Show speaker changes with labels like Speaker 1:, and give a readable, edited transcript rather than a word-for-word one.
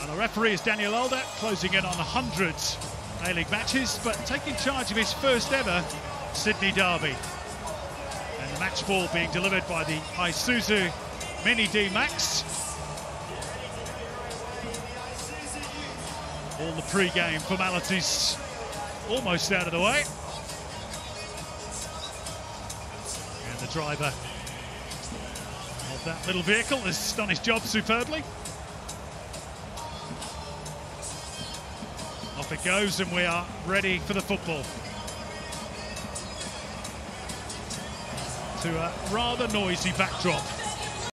Speaker 1: And the referee is Daniel Alder, closing in on 100 A-League matches, but taking charge of his first ever Sydney derby. And the match ball being delivered by the Isuzu Mini D-Max. All the pre-game formalities almost out of the way. And the driver of that little vehicle has done his job superbly. Off it goes, and we are ready for the football. To a rather noisy backdrop.